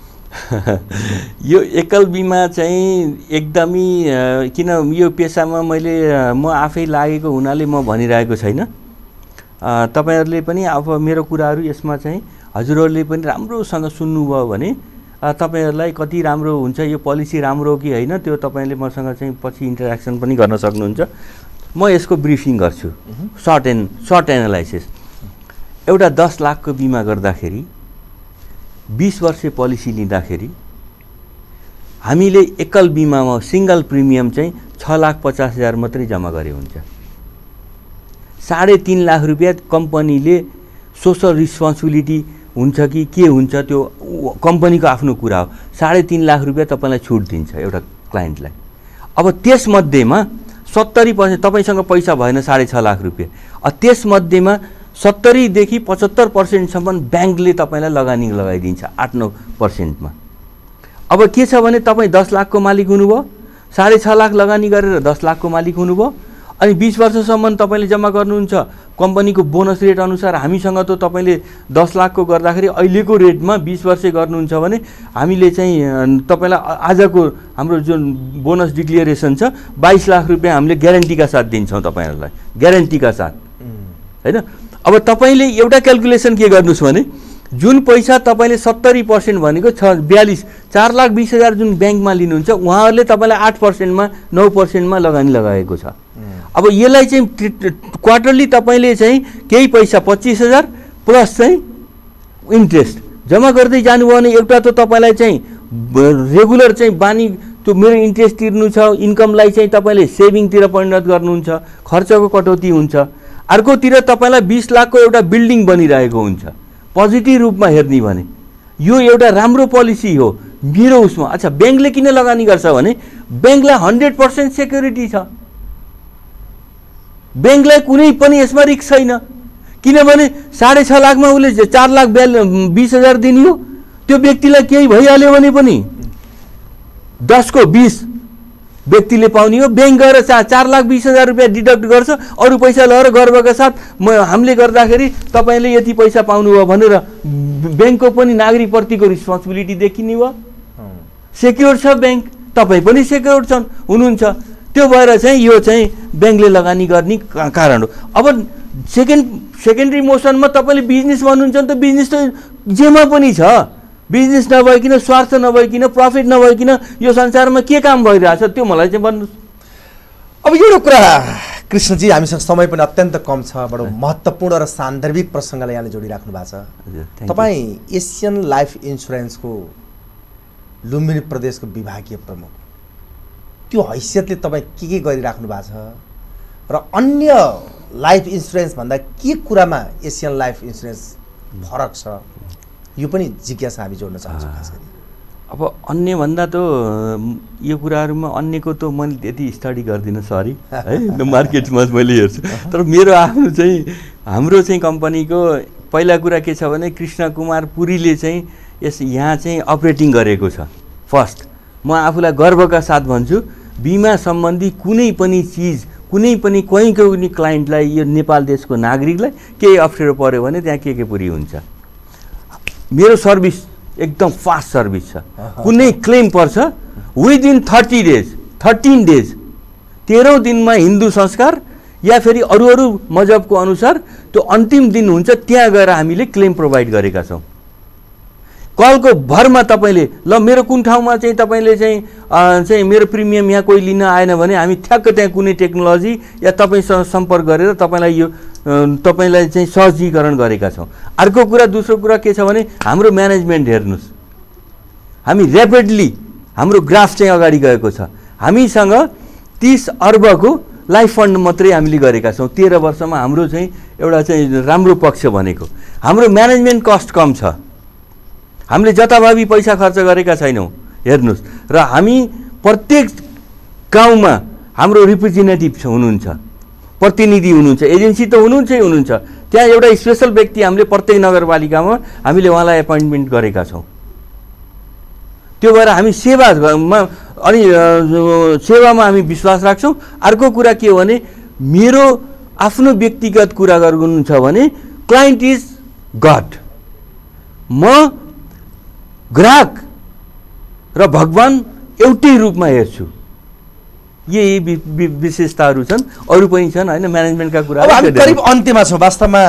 यो एकल बिमा चाहिँ एकदमै किन यो पेसामा म आफै लागेको हुनाले म भनिरहेको छैन। तपाईँहरूले पनि अब मेरो कुराहरू यसमा चाहिँ हजुरहरूले पनि राम्रोसँग सुन्नुभयो भने तपाईँहरूलाई कति राम्रो हुन्छ, यो पोलिसी राम्रो हो कि होइन त्यो तपाईँले मसँग चाहिँ पछि इन्टरेक्सन पनि गर्न सक्नुहुन्छ। म यसको ब्रिफिङ गर्छु, सर्ट एनालाइसिस। एउटा 10 लाखको बिमा गर्दाखेरि 20 वर्ष पोलिसी लिँदाखेरि हामीले एकल बिमामा सिंगल प्रिमियम चाहिँ 6,50,000 मात्रै जम्मा गरे हुन्छ। 3.5 लाख रुपियाँ कम्पनीले सोशल रिस्पोन्सिबिलिटी हुन्छ कि के हुन्छ त्यो कम्पनीको आफ्नो कुरा हो। 3.5 लाख रुपियाँ तपाईँलाई छुट दिन्छ एउटा क्लाइन्टलाई। अब त्यसमध्येमा 70% तपाईँसँग पैसा भएन 6.5 लाख रुपियाँ, त्यसमध्येमा 70 देखि 75% ब्याङ्कले तपाईँलाई लगाइदिन्छ 8-9%मा। अब के छ भने तपाईँ 10 लाखको मालिक हुनुभयो, 6.5 लाख लगानी गरेर 10 लाखको मालिक हुनुभयो, अनि 20 वर्षसम्म तपाईँले जम्मा गर्नुहुन्छ कम्पनीको बोनस रेट अनुसार। हामीसँग त तपाईँले 10 लाखको गर्दाखेरि अहिलेको रेटमा 20 वर्ष गर्नुहुन्छ भने हामीले चाहिँ तपाईँलाई आजको हाम्रो जुन बोनस डिक्लेरेसन छ 22 लाख रुपियाँ हामीले ग्यारेन्टीका साथ दिन्छौँ तपाईँहरूलाई, ग्यारेन्टीका साथ, होइन। अब तपाईँले एउटा क्यालकुलेसन के गर्नुहोस् भने जुन पैसा तपाईँले 70% भनेको 4,20,000 जुन ब्याङ्कमा लिनुहुन्छ उहाँहरूले तपाईँलाई 8%मा 9%मा लगानी लगाएको छ। अब यसलाई चाहिँ क्वार्टरली तपाईँले चाहिँ केही पैसा 25,000 प्लस चाहिँ इन्ट्रेस्ट जम्मा गर्दै जानुभयो भने एउटा त तपाईँलाई चाहिँ रेगुलर चाहिँ बानी त्यो मेरो इन्ट्रेस्ट तिर्नु छ, इन्कमलाई चाहिँ तपाईँले सेभिङतिर परिणत गर्नुहुन्छ, खर्चको कटौती हुन्छ। अर्कोतिर तपाईँलाई 20 लाखको एउटा बिल्डिङ बनिरहेको हुन्छ। पोजिटिभ रूपमा हेर्ने भने यो एउटा राम्रो पोलिसी हो मेरो उसमा। अच्छा, ब्याङ्कले किन लगानी गर्छ भने ब्याङ्कलाई 100% सेक्युरिटी छ, ब्याङ्कलाई कुनै पनि यसमा रिस्क छैन। किनभने 6.5 लाखमा उसले 4,20,000 दिने हो, त्यो व्यक्तिलाई केही भइहाल्यो भने पनि 10 को 20 व्यक्तिले पाउने हो। ब्याङ्क गएर 4,20,000 रुपियाँ डिडक्ट गर्छ, अरू पैसा लगेर गर्वका साथ हामीले गर्दाखेरि तपाईँले यति पैसा पाउनुभयो भनेर ब्याङ्कको पनि नागरिकप्रतिको रिस्पोन्सिबिलिटी देखिने भयो। सेक्योर छ ब्याङ्क, तपाईँ पनि सेक्योर हुनुहुन्छ। त्यो भएर चाहिँ यो चाहिँ ब्याङ्कले लगानी गर्ने कारण हो। अब सेकेन्डरी मोसनमा तपाईँले बिजनेस भन्नुहुन्छ नि त बिजनेस त जेमा पनि छ। बिजनेस नभइकन, स्वार्थ नभइकन, प्रफिट नभइकन यो संसारमा के काम भइरहेछ त्यो मलाई चाहिँ भन्नुहोस्। अब एउटा कुरा कृष्णजी, हामीसँग समय पनि अत्यन्त कम छ, बडो महत्त्वपूर्ण र सान्दर्भिक प्रसङ्गलाई यहाँले जोडिराख्नु भएको छ। तपाईँ एसियन लाइफ इन्सुरेन्सको लुम्बिनी प्रदेशको विभागीय प्रमुख, त्यो हैसियतले तपाईँ के गरिराख्नु भएको छ र अन्य लाइफ इन्सुरेन्स भन्दा के कुरामा एसियन लाइफ इन्सुरेन्स फरक छ, यो पनि जिज्ञासा हामी जोड्न चाहन्छौँ खास गरी। अब अन्य भन्दा त यो कुराहरूमा अन्यको त मैले त्यति स्टडी गर्दिनँ, सरी है, मार्केटमा मैले हेर्छु। तर मेरो आफ्नो चाहिँ हाम्रो चाहिँ कम्पनीको पहिला कुरा के छ भने कृष्ण कुमार पुरीले चाहिँ यहाँ चाहिँ अपरेटिङ गरेको छ। फर्स्ट म आफूलाई गर्वका साथ भन्छु, बिमा सम्बन्धी कुनै पनि चिज कुनै पनि पनि क्लाइन्टलाई यो नेपाल देशको नागरिकलाई केही अप्ठ्यारो पर्यो भने त्यहाँ के पुरी हुन्छ। मेरो सर्भिस एकदम फास्ट सर्भिस छ। कुनै क्लेम पर्छ विदिन 13 डेज 13औं दिनमा हिन्दू संस्कार या फेरि अरू मजहबको अनुसार त्यो अन्तिम दिन हुन्छ, त्यहाँ गएर हामीले क्लेम प्रोभाइड गरेका छौँ। कलको भरमा तपाईँले ल मेरो कुन ठाउँमा चाहिँ तपाईँले चाहिँ मेरो प्रिमियम यहाँ कोही लिन आएन भने हामी ठ्याक्क त्यहाँ कुनै टेक्नोलोजी या तपाईँसँग सम्पर्क गरेर तपाईँलाई यो तपाईँलाई चाहिँ सहजीकरण गरेका छौँ। अर्को कुरा दोस्रो कुरा के छ भने हाम्रो म्यानेजमेन्ट हेर्नुहोस्, हामी ऱ्यापिडली हाम्रो ग्राफ चाहिँ अगाडि गएको छ। हामीसँग 30 अर्बको लाइफ फन्ड मात्रै हामीले गरेका छौँ 13 वर्षमा। हाम्रो चाहिँ एउटा चाहिँ राम्रो पक्ष भनेको हाम्रो म्यानेजमेन्ट कस्ट कम छ। हामीले जताभावी पैसा खर्च गरेका छैनौँ हेर्नुहोस्। र हामी प्रत्येक गाउँमा हाम्रो रिप्रेजेन्टेटिभ हुनुहुन्छ, प्रतिनिधि हुनुहुन्छ, एजेन्सी त हुनुहुन्छ। त्यहाँ एउटा स्पेसल व्यक्ति हामीले प्रत्येक नगरपालिकामा हामीले उहाँलाई एपोइन्टमेन्ट गरेका छौँ। त्यो भएर हामी सेवामा हामी विश्वास राख्छौँ। अर्को कुरा के हो भने मेरो आफ्नो व्यक्तिगत कुरा गर्नु छ भने क्लाइन्ट इज गड, म ग्राहक र भगवान एउटै रूपमा हेर्छु। यही विशेषताहरू छन्, अरू पनि छन् होइन म्यानेजमेन्टका कुरा। हामी करिब अन्त्यमा छौँ। वास्तवमा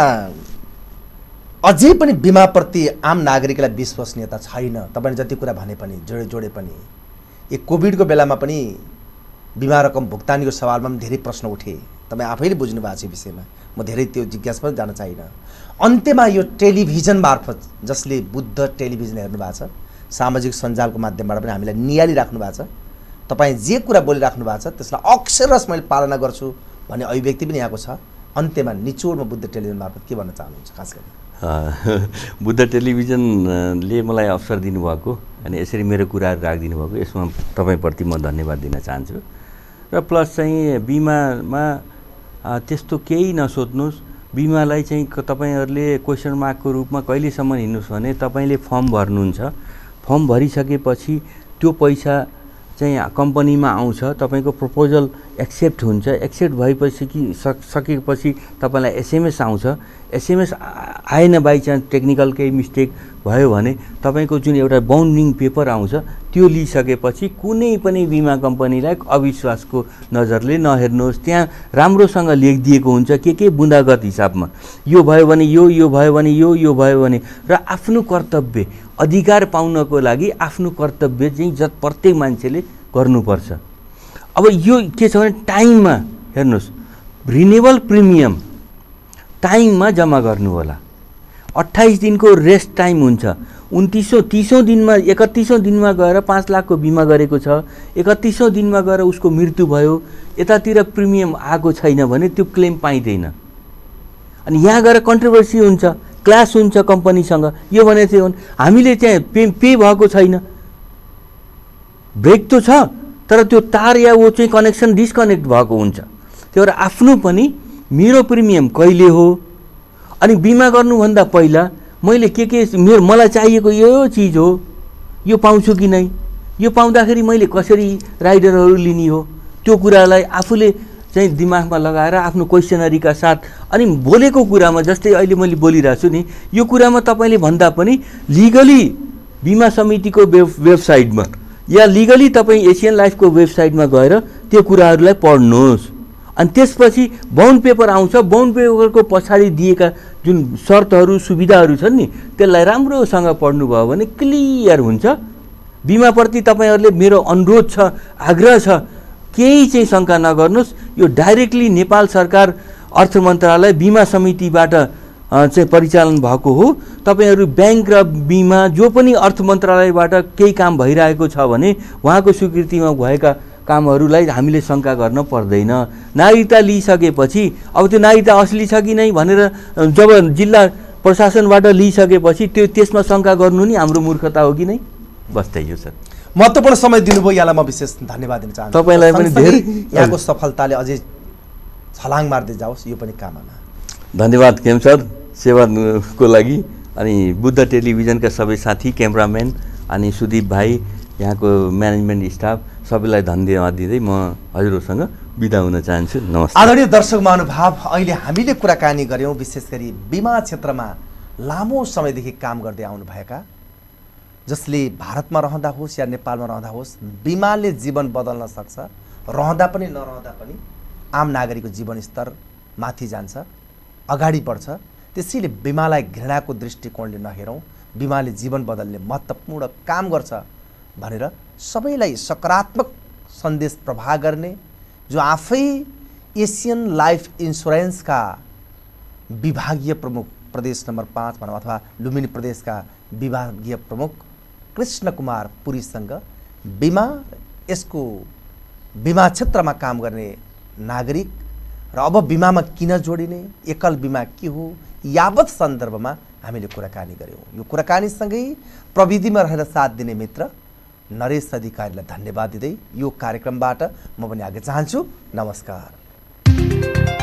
अझै पनि बिमाप्रति आम नागरिकलाई विश्वसनीयता छैन। तपाईँले जति कुरा भने पनि जोडे पनि यो कोभिडको बेलामा पनि बिमा रकम भुक्तानीको सवालमा पनि धेरै प्रश्न उठे। तपाईँ आफैले बुझ्नु भएको छ विषयमा, म धेरै त्यो जिज्ञासा पनि जान चाहिनँ। अन्त्यमा यो टेलिभिजन मार्फत जसले बुद्ध टेलिभिजन हेर्नु भएको छ, सामाजिक सञ्जालको माध्यमबाट पनि हामीलाई नियालिराख्नु भएको छ, तपाईँ जे कुरा बोलिराख्नु भएको छ त्यसलाई अक्षरशः मैले पालना गर्छु भन्ने अभिव्यक्ति पनि यहाँको छ। अन्त्यमा निचोडमा बुद्ध टेलिभिजन मार्फत के भन्न चाहनुहुन्छ खास गरी? बुद्ध टेलिभिजनले मलाई अवसर दिनुभएको अनि यसरी मेरो कुराहरू राखिदिनु भएको, यसमा तपाईँप्रति म धन्यवाद दिन चाहन्छु। र प्लस चाहिँ बिमामा त्यस्तो केही नसोध्नुहोस्। बिमालाई चाहिँ तपाईँहरूले क्वेसन मार्कको रूपमा कहिलेसम्म हिँड्नुहोस् भने तपाईँले फर्म भर्नुहुन्छ, फर्म भरिसकेपछि त्यो पैसा चाहिँ कम्पनीमा आउँछ, तपाईँको प्रपोजल एक्सेप्ट हुन्छ। एक्सेप्ट भएपछि सकेपछि तपाईँलाई एसएमएस आउँछ। एसएमएस आएन बाई चान्स टेक्निकल केही मिस्टेक भयो भने तपाईँको जुन एउटा बाउन्डिङ पेपर आउँछ त्यो लिइसकेपछि कुनै पनि बिमा कम्पनीलाई अविश्वासको नजरले नहेर्नुहोस्। त्यहाँ राम्रोसँग लेखिदिएको हुन्छ के बुँदागत हिसाबमा यो भयो भने यो भयो भने यो भयो भने। र आफ्नो कर्तव्य अधिकार पाउनको लागि आफ्नो कर्तव्य चाहिँ प्रत्येक मान्छेले गर्नुपर्छ। अब यो के छ भने टाइममा हेर्नुहोस्, रिन्युअल प्रिमियम टाइममा जम्मा गर्नु होला। 28 दिनको रेस्ट टाइम हुन्छ। 29औं दिनमा 31औं दिनमा गएर 5 लाखको बिमा गरेको छ, 31औं दिनमा गएर उसको मृत्यु भयो, यतातिर प्रिमियम आएको छैन भने त्यो क्लेम पाइँदैन। अनि यहाँ गएर कन्ट्रोभर्सी हुन्छ, क्लास हुन्छ कम्पनीसँग। यो भने चाहिँ हामीले त्यहाँ पे भएको छैन, ब्रेक त छ तर त्यो तार या वो चाहिँ कनेक्सन डिस्कनेक्ट भएको हुन्छ। त्यो भएर आफ्नो पनि मेरो प्रिमियम कहिले हो, अनि बिमा गर्नुभन्दा पहिला मैले मलाई चाहिएको यो चिज हो, यो पाउँछु कि नै, यो पाउँदाखेरि मैले कसरी राइडरहरू लिने हो, त्यो कुरालाई आफूले चाहिँ दिमागमा लगाएर आफ्नो क्वेसनरीका साथ अनि बोलेको कुरामा जस्तै अहिले मैले बोलिरहेको छु नि, यो कुरामा तपाईँले भन्दा पनि लिगली बिमा समितिको वेबसाइटमा या लिगली तपाईँ एसियन लाइफको वेबसाइटमा गएर त्यो कुराहरूलाई पढ्नुहोस्। अनि त्यसपछि बाउन्ड पेपर आउँछ। बाउन्ड पेपरको पछाडि दिएका जुन शर्तहरू सुविधाहरू छन् नि त्यसलाई राम्रोसँग पढ्नुभयो भने क्लियर हुन्छ। बिमाप्रति तपाईँहरूले मेरो अनुरोध छ, आग्रह छ, केही चाहिँ शङ्का नगर्नुहोस्। यो डाइरेक्टली नेपाल सरकार अर्थ मन्त्रालय बिमा समितिबाट चाहिँ परिचालन भएको हो। तपाईँहरू ब्याङ्क र बिमा जो पनि अर्थ मन्त्रालयबाट केही काम भइरहेको छ भने उहाँको स्वीकृतिमा भएका कामहरूलाई हामीले शङ्का गर्न पर्दैन। नागरिकता लिइसकेपछि अब त्यो नागरिकता असली छ कि नै भनेर जब जिल्ला प्रशासनबाट लिइसकेपछि त्यसमा शङ्का गर्नु नि हाम्रो मूर्खता हो कि नै? बस्दै यो सर, महत्त्वपूर्ण समय दिनुभयो, यहाँलाई म विशेष धन्यवाद दिन चाहन्छु। तपाईँलाई पनि धेरै यहाँको सफलताले अझै छलाङ मार्दै जाओस्, यो पनि कामना। धन्यवाद केम सर सेवाको लागि। अनि बुद्ध टेलिभिजनका सबै साथी, क्यामेराम्यान अनि सुदीप भाइ, यहाँको म्यानेजमेन्ट स्टाफ सबैलाई धन्यवाद दिँदै म हजुरहरूसँग बिदा हुन चाहन्छु। नमस्ते। आदरणीय दर्शक महानुभाव, अहिले हामीले कुराकानी गऱ्यौँ विशेष गरी बिमा क्षेत्रमा लामो समयदेखि काम गर्दै आउनुभएका, जसले भारतमा रहँदा होस् या नेपालमा रहँदा होस् बिमाले जीवन बदल्न सक्छ। रहँदा पनि नरहँदा पनि आम नागरिकको जीवनस्तर माथि जान्छ, अगाडि बढ्छ। त्यसैले बिमालाई घृणाको दृष्टिकोणले नहेरौँ, बिमाले जीवन बदल्ने महत्त्वपूर्ण काम गर्छ भनेर सबैलाई सकारात्मक सन्देश प्रवाह गर्ने, जो आफै एसियन लाइफ इन्सुरेन्सका विभागीय प्रमुख प्रदेश नम्बर 5 भनौँ अथवा लुम्बिनी प्रदेशका विभागीय प्रमुख कृष्ण कुमार पुरीसँग यसको बिमा क्षेत्रमा काम गर्ने नागरिक र अब बिमामा किन जोडिने, एकल बिमा के हो, यावत सन्दर्भमा हामीले कुराकानी गऱ्यौँ। यो कुराकानीसँगै प्रविधिमा रहेर साथ दिने मित्र नरेश अधिकारीलाई धन्यवाद दिँदै यो कार्यक्रमबाट म पनि आगे चाहन्छु। नमस्कार।